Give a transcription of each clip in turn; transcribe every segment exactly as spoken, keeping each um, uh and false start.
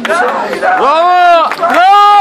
Bravo! Bravo!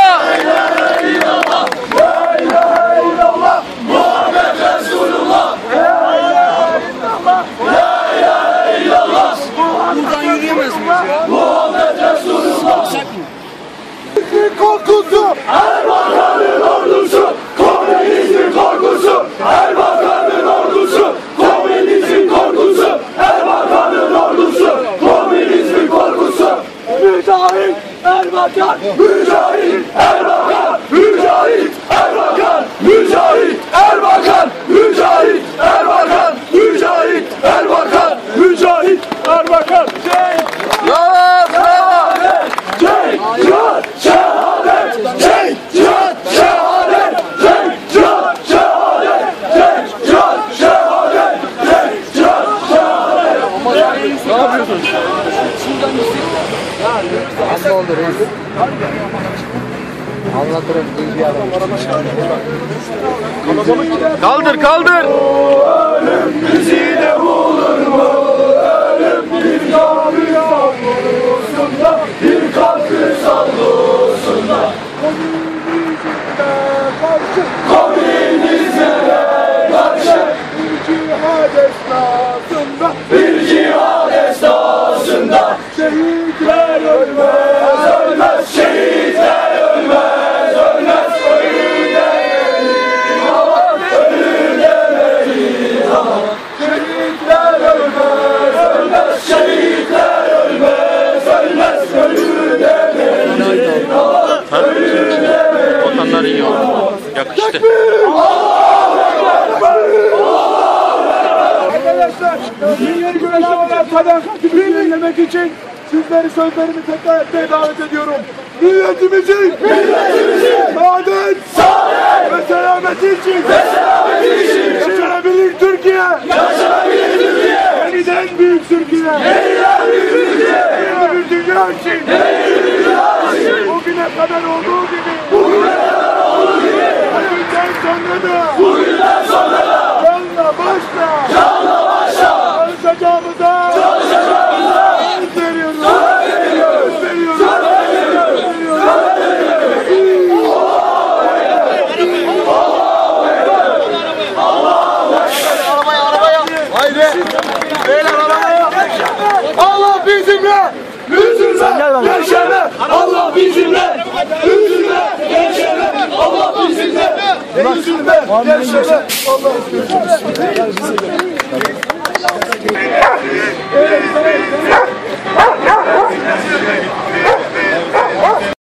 La ilahe illallah Muhammed Resulullah. La ilahe illallah. La ilahe illallah. Buradan yürüyemez miyiz ya? Muhammed Resulullah. Korkusu, Erbakan'ın ordusu, komünizmin korkusu, Erbakan'ın ordusu, komünizmin korkusu, Erbakan'ın ordusu, komünizmin korkusu. Mücahit Erbakan, Mücahit Erbakan, Mücahit Erbakan, Mücahit Erbakan, Mücahit Erbakan, Mücahit Erbakan, Mücahit Erbakan. Bravo! Bravo! Cenk, cihat, şehadet, cenk, cihat, şehadet, cenk, cihat, şehadet, cenk, cihat, şehadet, cenk, cihat, şehadet. Ne yapıyorsun? Nasıl oldu reis? Anlatırım duyguyu adam. Kaldır kaldır! Ölüm bizi de bulur mu? Ölüm bir kalkı sallusunda, bir kalkı sallusunda. Komünizme karşı bir cihad esnasında, bir cihad esnasında şehitler ölmez, ölmez, şehitler ölmez, ölmez, ölür demeyin ama, ölür demeyin ama. Şehitler ölmez, ölmez, şehitler ölmez, ölmez, ölür demeyin ama, ölür demeyin. Otanlar iyi oldu. Yakıştı. Arkadaşlar, milli güreşi olan sadakati birlemek için sizleri sözlerimi tekrar etmeye davet ediyorum. Milletimizin, milletimizin, saadet, saadet ve selameti için, ve selameti için, yaşanabilir Türkiye, yaşanabilir Türkiye, yeniden büyük Türkiye, yeniden büyük Türkiye, yeni bir dünya için, yeni bir dünya için, bugüne kadar olduğu gibi, bugüne kadar olduğu gibi, bugünden sonra da, bugünden sonra da, canla başla, canla başla, çalışacağımıza, çalışacağımıza, söz veriyoruz, söz veriyoruz, söz veriyoruz, söz veriyoruz, söz veriyoruz, söz veriyoruz. Allahu Ekber, Allahu Ekber, arabaya, arabaya, haydi, beyler arabaya, Allah bizimle, üzülme, gevşeme, Allah bizimle, üzülme, gevşeme, Allah bizimle, üzülme, gevşeme, Allah bizimle.